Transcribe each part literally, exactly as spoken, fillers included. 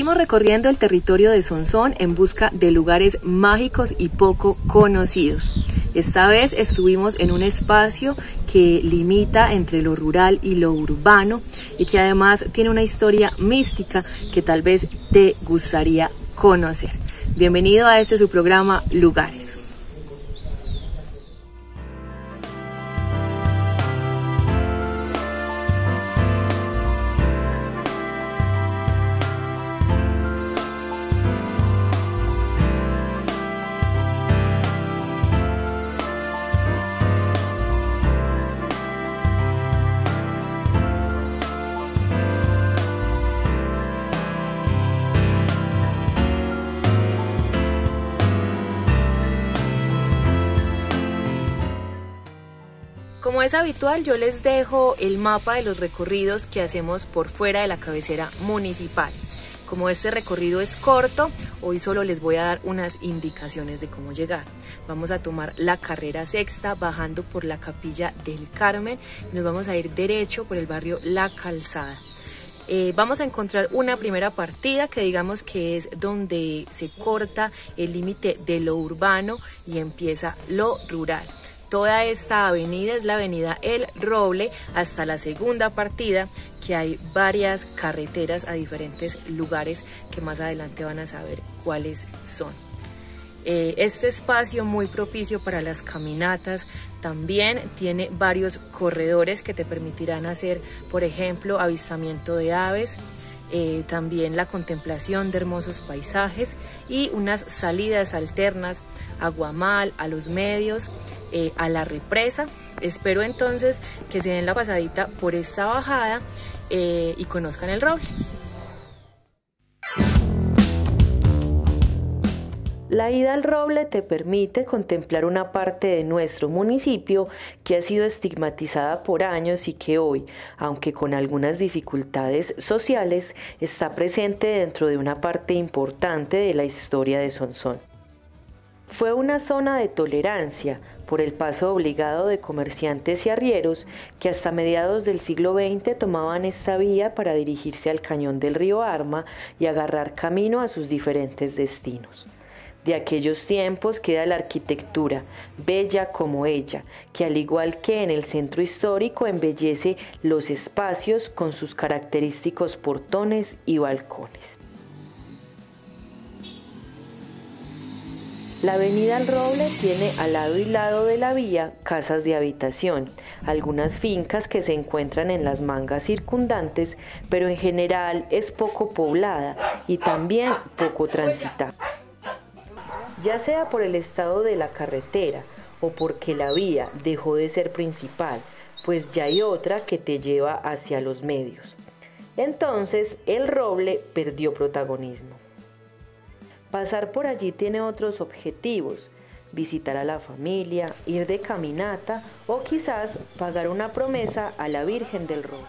Seguimos recorriendo el territorio de Sonsón en busca de lugares mágicos y poco conocidos. Esta vez estuvimos en un espacio que limita entre lo rural y lo urbano y que además tiene una historia mística que tal vez te gustaría conocer. Bienvenido a este su programa Lugares. Como es habitual, yo les dejo el mapa de los recorridos que hacemos por fuera de la cabecera municipal. Como este recorrido es corto, hoy solo les voy a dar unas indicaciones de cómo llegar. Vamos a tomar la carrera sexta bajando por la Capilla del Carmen y nos vamos a ir derecho por el barrio La Calzada. Eh, vamos a encontrar una primera partida que digamos que es donde se corta el límite de lo urbano y empieza lo rural. Toda esta avenida es la avenida El Roble hasta la segunda partida, que hay varias carreteras a diferentes lugares que más adelante van a saber cuáles son. Eh, este espacio muy propicio para las caminatas también tiene varios corredores que te permitirán hacer, por ejemplo, avistamiento de aves, Eh, también la contemplación de hermosos paisajes y unas salidas alternas a Guamal, a los medios, eh, a la represa. Espero entonces que se den la pasadita por esta bajada eh, y conozcan el Roble. La ida al Roble te permite contemplar una parte de nuestro municipio que ha sido estigmatizada por años y que hoy, aunque con algunas dificultades sociales, está presente dentro de una parte importante de la historia de Sonsón. Fue una zona de tolerancia por el paso obligado de comerciantes y arrieros que hasta mediados del siglo veinte tomaban esta vía para dirigirse al cañón del río Arma y agarrar camino a sus diferentes destinos. De aquellos tiempos queda la arquitectura, bella como ella, que al igual que en el centro histórico embellece los espacios con sus característicos portones y balcones. La avenida El Roble tiene al lado y lado de la vía casas de habitación, algunas fincas que se encuentran en las mangas circundantes, pero en general es poco poblada y también poco transitada. Ya sea por el estado de la carretera o porque la vía dejó de ser principal, pues ya hay otra que te lleva hacia los medios. Entonces, el Roble perdió protagonismo. Pasar por allí tiene otros objetivos: visitar a la familia, ir de caminata o quizás pagar una promesa a la Virgen del Roble.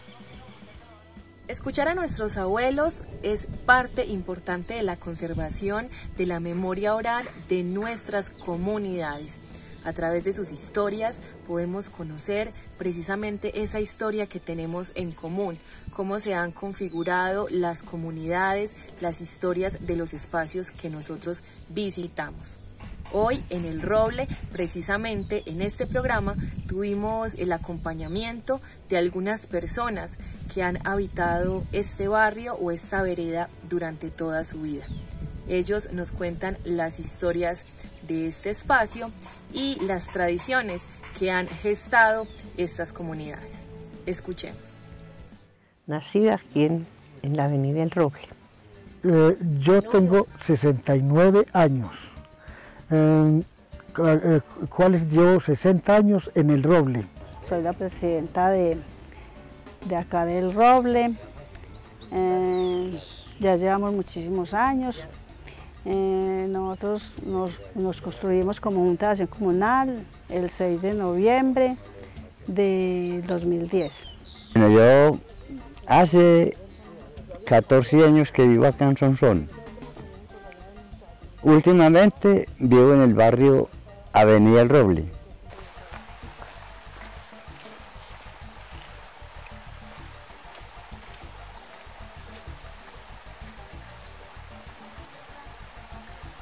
Escuchar a nuestros abuelos es parte importante de la conservación de la memoria oral de nuestras comunidades. A través de sus historias podemos conocer precisamente esa historia que tenemos en común, cómo se han configurado las comunidades, las historias de los espacios que nosotros visitamos. Hoy en El Roble, precisamente en este programa, tuvimos el acompañamiento de algunas personas que han habitado este barrio o esta vereda durante toda su vida. Ellos nos cuentan las historias de este espacio y las tradiciones que han gestado estas comunidades. Escuchemos. Nacida aquí en, en la avenida El Roble. Eh, yo tengo sesenta y nueve años. Eh, ¿Cuáles llevo? sesenta años en El Roble. Soy la presidenta de, de acá del Roble. Eh, ya llevamos muchísimos años. Eh, nosotros nos, nos construimos como Junta de Acción Comunal el seis de noviembre de dos mil diez. Bueno, yo hace catorce años que vivo acá en Sonsón. Últimamente vivo en el barrio Avenida El Roble.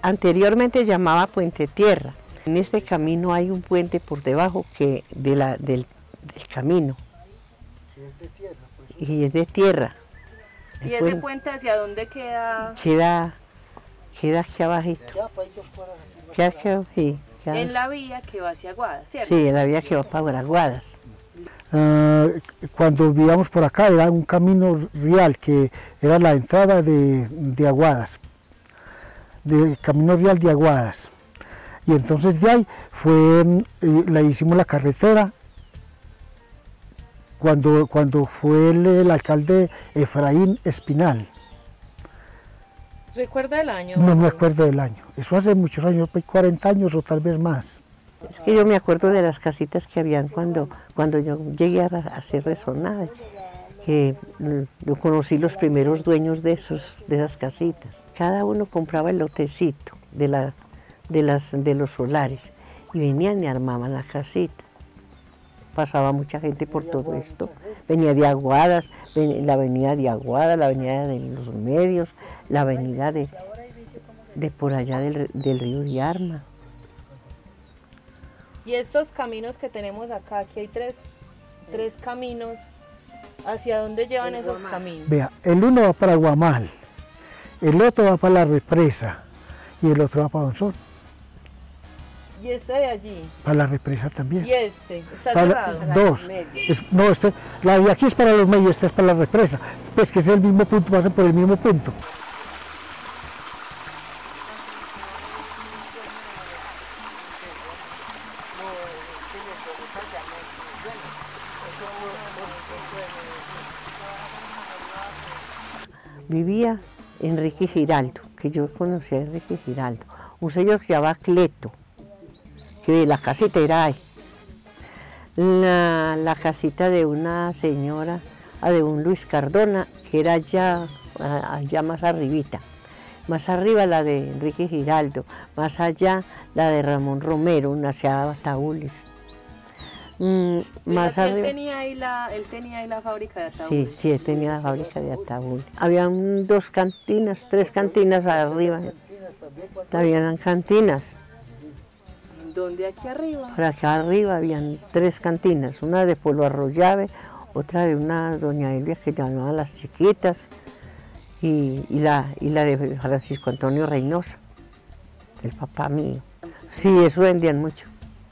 anteriormente llamaba Puente Tierra. En este camino hay un puente por debajo que de la, del, del camino. Y es de tierra. ¿Y ese puente hacia dónde queda? Queda, queda aquí abajito. Queda aquí, sí, queda. En la vía que va hacia Aguadas, ¿cierto? Sí, en la vía que va para Aguadas. Uh, cuando vivíamos por acá era un camino real que era la entrada de, de Aguadas, de camino real de Aguadas. Y entonces de ahí fue, eh, le hicimos la carretera cuando, cuando fue el, el alcalde Efraín Espinal. ¿Recuerda el año? No me acuerdo del año, eso hace muchos años, cuarenta años o tal vez más. Es que yo me acuerdo de las casitas que habían cuando, cuando yo llegué a, a ser resonada, que yo conocí los primeros dueños de, esos, de esas casitas. Cada uno compraba el lotecito de, la, de, las, de los solares y venían y armaban la casita. Pasaba mucha gente por todo esto. Venía de Aguadas, la avenida de Aguadas, la avenida de los Medios, la avenida de, de por allá del, del río de Arma. Y estos caminos que tenemos acá, aquí hay tres, tres caminos, ¿hacia dónde llevan esos caminos? Vea, el uno va para Guamal, el otro va para la represa y el otro va para Bonzón. ¿Y este de allí? Para la represa también. ¿Y este? ¿Está para cerrado? La, dos. Es, no, este, la de aquí es para los medios, esta es para la represa. Pues que es el mismo punto, pasan por el mismo punto. Vivía Enrique Giraldo, que yo conocía a Enrique Giraldo, un señor que se llamaba Cleto, que la casita era ahí. La, la casita de una señora, de un Luis Cardona, que era allá, allá más arribita. Más arriba la de Enrique Giraldo, más allá la de Ramón Romero, una se llamaba Ataúdes. Mm, más él, arriba. tenía ahí la, él tenía ahí la fábrica de ataúdes. Sí, sí, él tenía la fábrica de ataúdes. Habían dos cantinas, tres cantinas arriba. Habían cantinas. ¿Dónde? Aquí arriba. Por acá arriba habían tres cantinas, una de Polo Arroyave, otra de una doña Elia que llamaban Las Chiquitas y, y, la, y la de Francisco Antonio Reynosa, el papá mío. Sí, eso vendían mucho.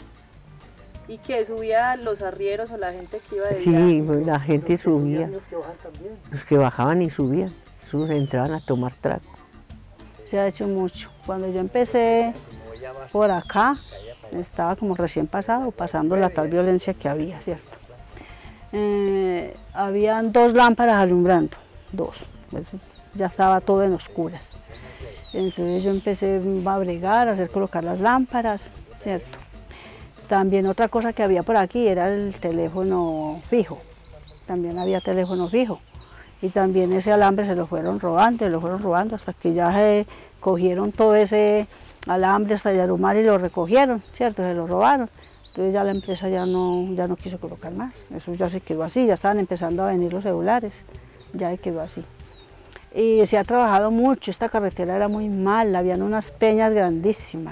¿Y qué? ¿Subía los arrieros o la gente que iba de Sí, viaje? la gente subía, los que bajaban y subían, sus entraban a tomar trago. Se ha hecho mucho. Cuando yo empecé por acá, estaba como recién pasado, pasando la tal violencia que había, ¿cierto? Eh, habían dos lámparas alumbrando, dos, ya estaba todo en oscuras. Entonces yo empecé a bregar, a hacer colocar las lámparas, ¿cierto? También otra cosa que había por aquí era el teléfono fijo, también había teléfono fijo. Y también ese alambre se lo fueron robando, se lo fueron robando hasta que ya se cogieron todo ese alambre hasta Yarumar y lo recogieron, ¿cierto? Se lo robaron. Entonces ya la empresa ya no, ya no quiso colocar más, eso ya se quedó así, ya estaban empezando a venir los celulares, ya quedó así. Y se ha trabajado mucho, esta carretera era muy mala, habían unas peñas grandísimas.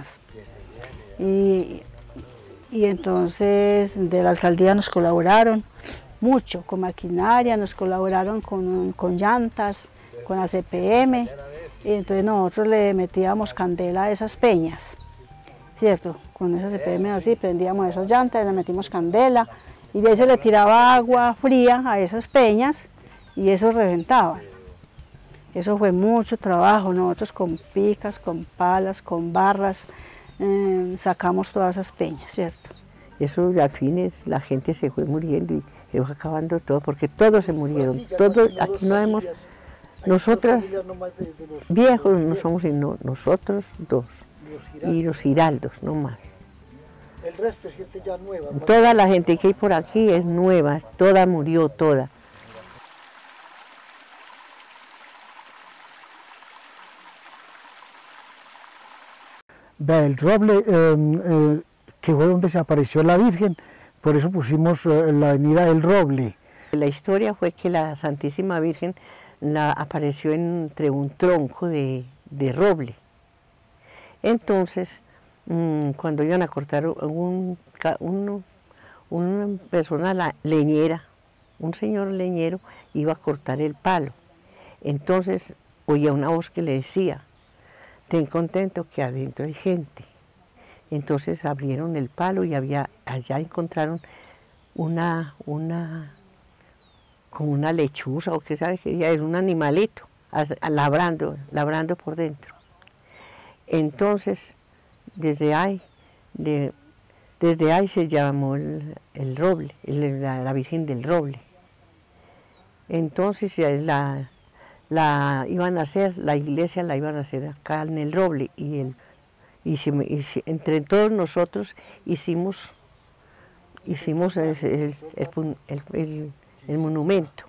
Y, y entonces de la alcaldía nos colaboraron mucho con maquinaria, nos colaboraron con, con llantas, con A C P M, y entonces nosotros le metíamos candela a esas peñas, ¿cierto? Con esa A C P M así, prendíamos esas llantas, le metimos candela, y de ahí se le tiraba agua fría a esas peñas, y eso reventaba. Eso fue mucho trabajo, nosotros con picas, con palas, con barras, eh, sacamos todas esas peñas, ¿cierto? Eso al fin es, la gente se fue muriendo y se fue acabando todo, porque todos se murieron, todos, aquí no hemos, nosotras, viejos no somos sino nosotros dos, y los Giraldos, no más. El resto es gente ya nueva. Toda la gente que hay por aquí es nueva, toda murió, toda. Vea, el roble, eh, eh, que fue donde se apareció la Virgen, por eso pusimos eh, la avenida del Roble. La historia fue que la Santísima Virgen la apareció entre un tronco de, de roble. Entonces, mmm, cuando iban a cortar un, un, una persona la, leñera, un señor leñero iba a cortar el palo. Entonces oía una voz que le decía, ten contento que adentro hay gente. Entonces abrieron el palo y había, allá encontraron una, una, como una lechuza o qué sabe qué era, un animalito, labrando, labrando por dentro. Entonces, desde ahí, de, desde ahí se llamó el, el roble, el, la, la Virgen del Roble. Entonces la, la iban a hacer, la iglesia la iban a hacer acá en el Roble y, el, y, si, y si, entre todos nosotros hicimos, hicimos el, el, el, el, el monumento.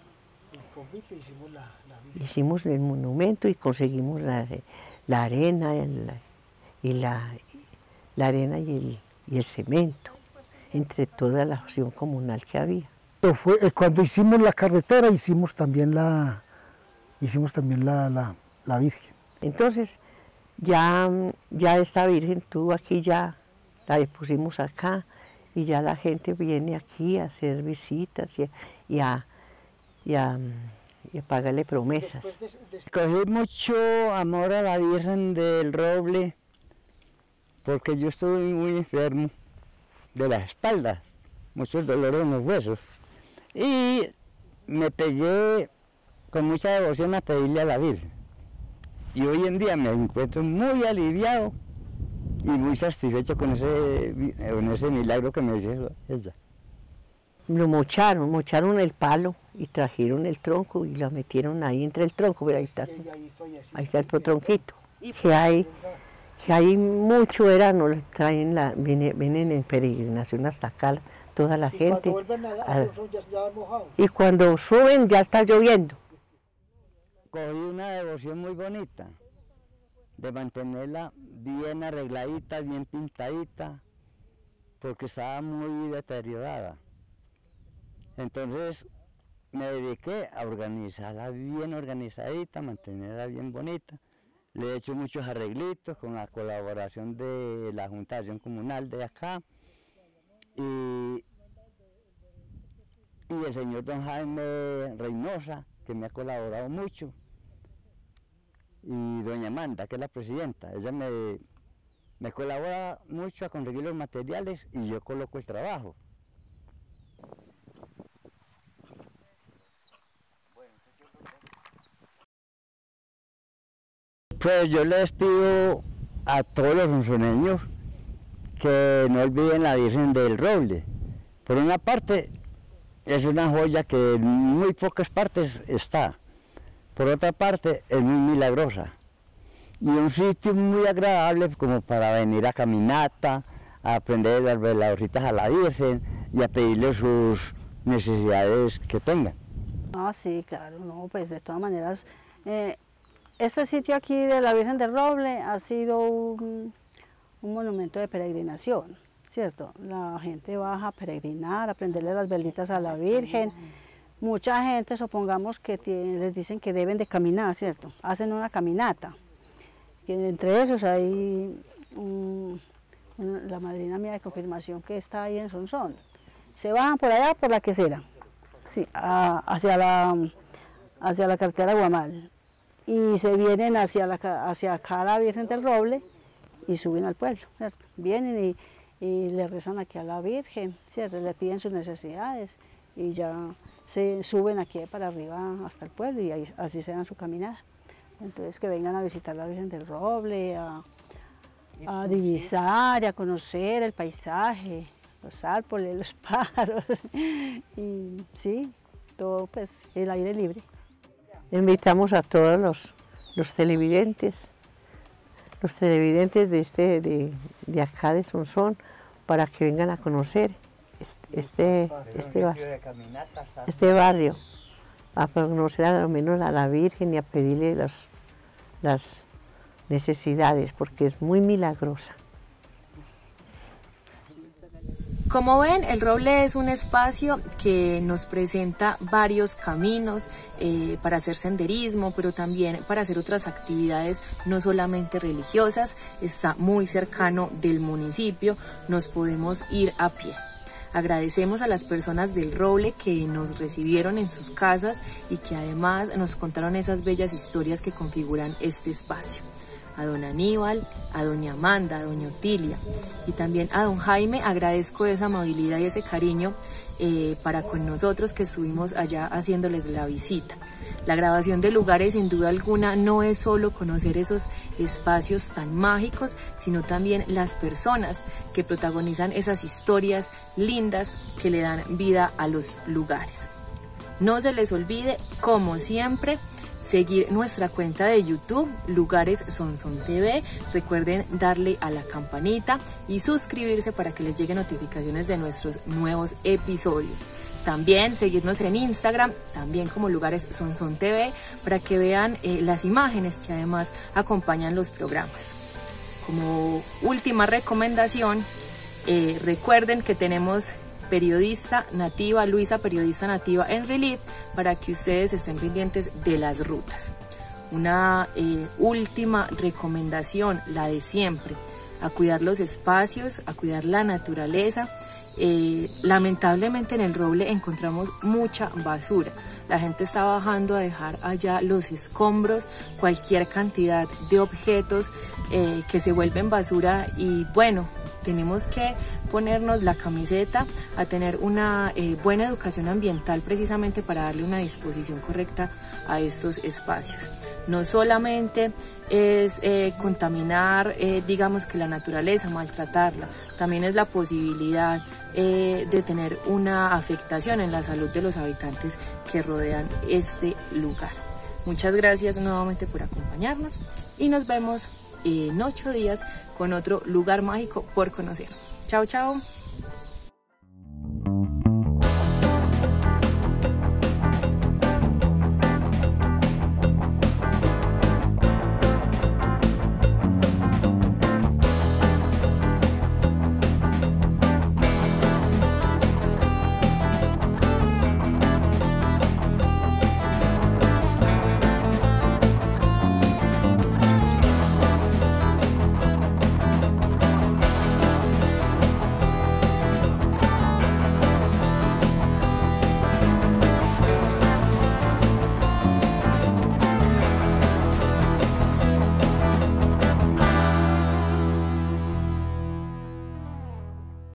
Hicimos el monumento y conseguimos la, la arena el, y la, la arena y el, y el cemento entre toda la acción comunal que había. Fue, cuando hicimos la carretera hicimos también la, hicimos también la, la, la Virgen. Entonces ya, ya esta Virgen tuvo aquí, ya la pusimos acá y ya la gente viene aquí a hacer visitas y, y, a, y, a, y a pagarle promesas. Cogí mucho amor a la Virgen del Roble porque yo estuve muy enfermo de las espaldas, muchos dolores en los huesos. Y me pegué con mucha devoción a pedirle a la Virgen. Y hoy en día me encuentro muy aliviado y muy satisfecho con ese, con ese milagro que me hizo ella. Lo mocharon, mocharon el palo y trajeron el tronco y lo metieron ahí entre el tronco, pero ahí está, ahí está el tronquito. Que hay, que hay mucho verano, traen la, vienen, vienen en peregrinación hasta acá toda la y gente. Cuando vuelven a, a Sonsón ya, ya mojado. Y cuando suben ya está lloviendo. Cogí una devoción muy bonita, de mantenerla bien arregladita, bien pintadita, porque estaba muy deteriorada. Entonces me dediqué a organizarla bien organizadita, mantenerla bien bonita. Le he hecho muchos arreglitos con la colaboración de la Junta de Acción Comunal de acá. Y, y el señor don Jaime Reynosa, que me ha colaborado mucho, y doña Amanda, que es la presidenta, ella me, me colabora mucho a conseguir los materiales y yo coloco el trabajo. Pues yo les pido a todos los sonsoneños que no olviden la Virgen del Roble. Por una parte, es una joya que en muy pocas partes está. Por otra parte, es muy milagrosa. Y un sitio muy agradable como para venir a caminata, a aprender las veladorcitas a la Virgen y a pedirle sus necesidades que tengan. Ah, sí, claro, no, pues de todas maneras, eh, este sitio aquí de la Virgen del Roble ha sido un, un monumento de peregrinación, ¿cierto? La gente baja a peregrinar, a prenderle las velitas a la Virgen. Mucha gente, supongamos que tiene, les dicen que deben de caminar, ¿cierto? Hacen una caminata. Y entre esos hay un, una, la madrina mía de confirmación que está ahí en Sonsón. Se bajan por allá, por la quesera, sí, a, hacia, la, hacia la carretera Guamal. Y se vienen hacia, la, hacia acá la Virgen del Roble y suben al pueblo, ¿cierto? Vienen y, y le rezan aquí a la Virgen, ¿cierto? Le piden sus necesidades y ya se suben aquí para arriba hasta el pueblo y ahí, así se dan su caminada. Entonces que vengan a visitar la Virgen del Roble, a, a divisar, a conocer el paisaje, los árboles, los pájaros, y sí, todo pues el aire libre. Invitamos a todos los, los televidentes, los televidentes de, este, de, de acá de Sonsón, para que vengan a conocer este, este, este, bar, este barrio, a conocer a lo menos a la Virgen y a pedirle las, las necesidades, porque es muy milagrosa. Como ven, el Roble es un espacio que nos presenta varios caminos eh, para hacer senderismo, pero también para hacer otras actividades no solamente religiosas. Está muy cercano del municipio, nos podemos ir a pie. Agradecemos a las personas del Roble que nos recibieron en sus casas y que además nos contaron esas bellas historias que configuran este espacio. A don Aníbal, a doña Amanda, a doña Otilia y también a don Jaime agradezco esa amabilidad y ese cariño eh, para con nosotros que estuvimos allá haciéndoles la visita. La grabación de lugares sin duda alguna no es solo conocer esos espacios tan mágicos, sino también las personas que protagonizan esas historias lindas que le dan vida a los lugares. No se les olvide, como siempre, seguir nuestra cuenta de YouTube, Lugares Sonsón T V. Recuerden darle a la campanita y suscribirse para que les lleguen notificaciones de nuestros nuevos episodios. También seguirnos en Instagram, también como Lugares Sonsón T V, para que vean eh, las imágenes que además acompañan los programas. Como última recomendación, eh, recuerden que tenemos periodista nativa, Luisa, periodista nativa en Relief, para que ustedes estén pendientes de las rutas. Una eh, última recomendación, la de siempre, a cuidar los espacios, a cuidar la naturaleza. Eh, lamentablemente en el Roble encontramos mucha basura. La gente está bajando a dejar allá los escombros, cualquier cantidad de objetos eh, que se vuelven basura, y bueno, tenemos que ponernos la camiseta a tener una eh, buena educación ambiental precisamente para darle una disposición correcta a estos espacios. No solamente es eh, contaminar, eh, digamos que la naturaleza, maltratarla, también es la posibilidad eh, de tener una afectación en la salud de los habitantes que rodean este lugar. Muchas gracias nuevamente por acompañarnos y nos vemos en ocho días con otro lugar mágico por conocer. Chao, chao.